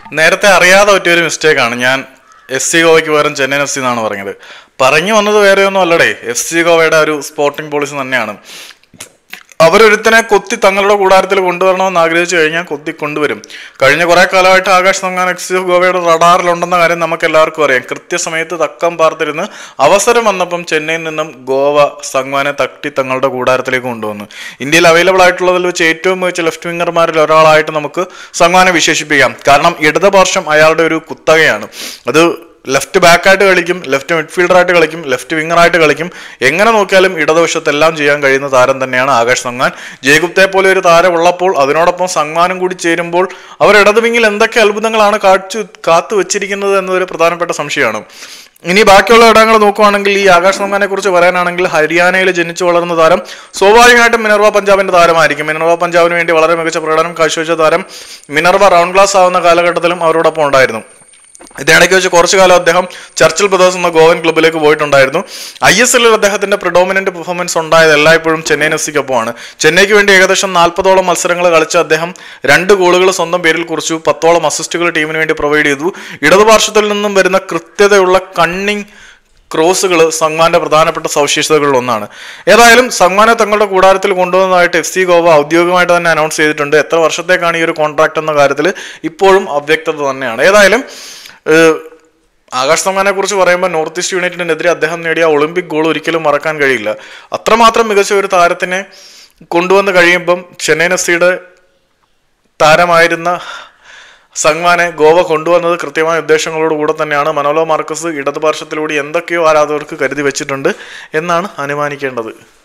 നേരത്തെ അറിയാതെ പറ്റിയൊരു മിസ്റ്റേക്കാണ്. ഞാൻ FC ഗോവയ്ക്ക് പകരം ചെന്നൈയിൻ FC എന്നാണ് പറഞ്ഞത്. പറഞ്ഞു വന്നത് വേറെയൊന്നും അല്ലടേ, FC ഗോവയുടെ ഒരു സ്പോർട്ടിംഗ് പോളിസി തന്നെയാണ്. അവരൊരുത്തനെ കൊത്തി തങ്ങളുടെ കൂടാരത്തിൽ കൊണ്ടുവരണമെന്ന് ആഗ്രഹിച്ചു കഴിഞ്ഞാൽ കൊത്തി കൊണ്ടുവരും. കഴിഞ്ഞ കുറെ കാലമായിട്ട് ആകാശ് സംഗാൻ FC ഗോവയുടെ റഡാറിലുണ്ടെന്ന കാര്യം നമുക്ക് എല്ലാവർക്കും അറിയാം. കൃത്യസമയത്ത് തക്കം പാർത്തിരുന്ന് അവസരം വന്നപ്പം ചെന്നൈയിൽ നിന്നും ഗോവ സംഗാനെ തട്ടി തങ്ങളുടെ കൂടാരത്തിലേക്ക് കൊണ്ടുവന്നു. ഇന്ത്യയിൽ അവൈലബിൾ ആയിട്ടുള്ളതിൽ വെച്ച് ഏറ്റവും മികച്ച ലെഫ്റ്റ് വിംഗർമാരിൽ ഒരാളായിട്ട് നമുക്ക് സംഗാനെ വിശേഷിപ്പിക്കാം. കാരണം ഇടതുപാർശ്വം അയാളുടെ ഒരു കുത്തകയാണ്. അത് ലെഫ്റ്റ് ബാക്കായിട്ട് കളിക്കും, ലെഫ്റ്റ് മിഡ്ഫീൽഡറായിട്ട് കളിക്കും, ലെഫ്റ്റ് വിങ്ങറായിട്ട് കളിക്കും. എങ്ങനെ നോക്കിയാലും ഇടതുവശത്തെല്ലാം ചെയ്യാൻ കഴിയുന്ന താരം തന്നെയാണ് ആകാശ് സംഗാൻ. ജയ്ഗുപ്തയെ പോലെ ഒരു താരം ഉള്ളപ്പോൾ അതിനോടൊപ്പം സംഗാനും കൂടി ചേരുമ്പോൾ അവർ ഇടതു വിങ്ങിൽ എന്തൊക്കെ അത്ഭുതങ്ങളാണ് കാത്തു വെച്ചിരിക്കുന്നത് എന്നതൊരു പ്രധാനപ്പെട്ട സംശയമാണ്. ഇനി ബാക്കിയുള്ള ഇടങ്ങൾ നോക്കുകയാണെങ്കിൽ ഈ ആകാശ് സംഗാനെ കുറിച്ച് പറയാനാണെങ്കിൽ ഹരിയാനയിൽ ജനിച്ചു വളർന്ന താരം സ്വാഭാവികമായിട്ടും മിനർവ പഞ്ചാബിന്റെ താരമായിരിക്കും. മിനർവ പഞ്ചാബിന് വേണ്ടി വളരെ മികച്ച പ്രകടനം കാഴ്ചവെച്ച താരം മിനർവ റൗണ്ട് ക്ലാസ് ആവുന്ന കാലഘട്ടത്തിലും അവരോടൊപ്പം ഉണ്ടായിരുന്നു. ഇതിനിടയ്ക്ക് വെച്ച് കുറച്ചു കാലം അദ്ദേഹം ചർച്ചിൽ ബ്രദേഴ്സ് എന്ന ഗോവൻ ക്ലബ്ബിലേക്ക് പോയിട്ടുണ്ടായിരുന്നു. ISL അദ്ദേഹത്തിന്റെ പ്രിഡോമിനന്റ് പെർഫോമൻസ് ഉണ്ടായത് എല്ലായ്പ്പോഴും ചെന്നൈയിൻ FC-ക്കൊപ്പമാണ്. ചെന്നൈക്ക് വേണ്ടി ഏകദേശം 40ഓളം മത്സരങ്ങൾ കളിച്ച അദ്ദേഹം 2 ഗോളുകൾ സ്വന്തം പേരിൽ കുറിച്ചു, 10ഓളം അസിസ്റ്റുകൾ ടീമിന് വേണ്ടി പ്രൊവൈഡ് ചെയ്തു. ഇടതുപാർശ്വത്തിൽ നിന്നും വരുന്ന കൃത്യതയുള്ള കണ്ണിങ് ക്രോസുകൾ സംഗാന്റെ പ്രധാനപ്പെട്ട സവിശേഷതകളിൽ ഒന്നാണ്. ഏതായാലും സംഗാനെ തങ്ങളുടെ കൂടാരത്തിൽ കൊണ്ടുവന്നതായിട്ട് FC ഗോവ ഔദ്യോഗികമായിട്ട് തന്നെ അനൗൺസ് ചെയ്തിട്ടുണ്ട്. എത്ര വർഷത്തേക്കാണ് ഈ ഒരു കോൺട്രാക്ട് എന്ന കാര്യത്തിൽ ഇപ്പോഴും അവ്യക്തത തന്നെയാണ്. ഏതായാലും ആകാശ് സംഗാനെ കുറിച്ച് പറയുമ്പോൾ നോർത്ത് ഈസ്റ്റ് യുണൈറ്റഡിനെതിരെ അദ്ദേഹം നേടിയ ഒളിമ്പിക് ഗോൾ ഒരിക്കലും മറക്കാൻ കഴിയില്ല. അത്രമാത്രം മികച്ച ഒരു താരത്തിനെ കൊണ്ടുവന്ന് കഴിയുമ്പം ചെന്നൈയിൻ FC-യുടെ താരമായിരുന്ന സംഗാനെ ഗോവ കൊണ്ടുവന്നത് കൃത്യമായ ഉദ്ദേശങ്ങളോട് കൂടെ തന്നെയാണ്. മനോലോ മാർക്കസ് ഇടതുപാർശ്വത്തിലൂടെ എന്തൊക്കെയോ ആരാധകർക്ക് കരുതി വെച്ചിട്ടുണ്ട് എന്നാണ് അനുമാനിക്കേണ്ടത്.